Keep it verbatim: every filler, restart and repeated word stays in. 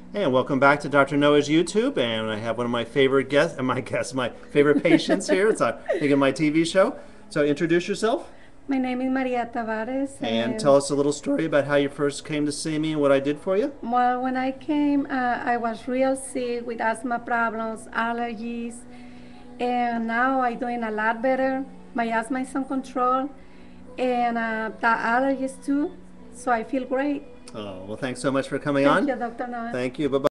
Hey, and welcome back to Doctor Noah's YouTube. And I have one of my favorite guests, uh, my guests, my favorite patients here. It's a thing in my T V show. So introduce yourself My name is Maria Tavares, and and tell us a little story about how you first came to see me and what I did for you. well, when I came, uh, I was real sick with asthma problems, allergies, and now I'm doing a lot better. My asthma is under control, and uh, the allergies too, so I feel great. Oh, well, thanks so much for coming Thank you, on. doctor Noah. Thank you. Bye-bye.